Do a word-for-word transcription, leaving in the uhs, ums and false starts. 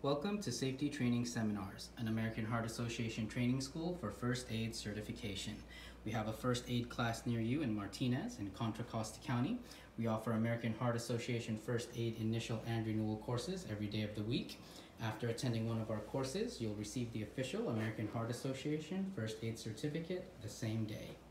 Welcome to Safety Training Seminars, an American Heart Association training school for first aid certification. We have a first aid class near you in Martinez in Contra Costa County. We offer American Heart Association first aid initial and renewal courses every day of the week. After attending one of our courses, you'll receive the official American Heart Association first aid certificate the same day.